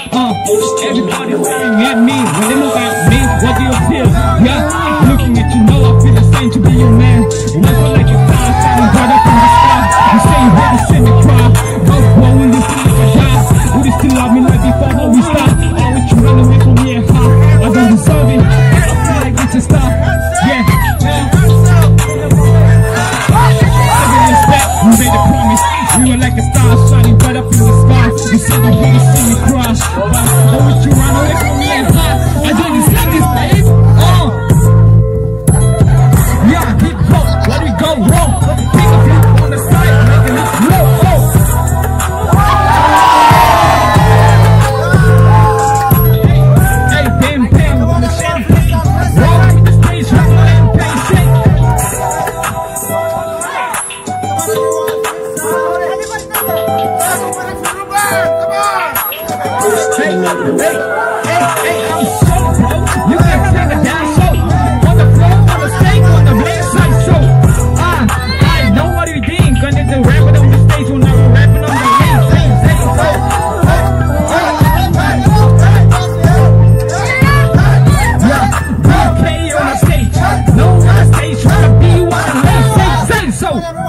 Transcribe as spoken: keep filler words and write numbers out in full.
Uh, everybody staring at me. When they look at me, what do you feel? Yeah, looking at you, know I feel the same to be your man. Never like your style, shining bright up in the sky. You say you ready to send the cry. Go, what will you feel if I die? Would you still love me like before when we stop? Or would you run away from me and how? I don't deserve it. I feel like it's a stop. Yeah. We made a promise, we were like a star shining bright up in the sky. You said you wanna see me cry, but oh, would you run away from me and hide? I don't deserve this, babe. Uh. Yeah, hit close, where do we go wrong? Pick up you on the side, making it slow. Oh. Hey, bam, bam, on the champagne. Roll the stage, roll the champagne, shake. Hey, hey, hey, I'm so bro. You can take a down so on the floor, on the stage, on the left side. So ah, I know what you think. Gonna do rapping on the stage when I was rapping on the lane. Same, same, so. Yeah, B K on the stage. No on the stage, trying to be you on the lane. Same, same, so.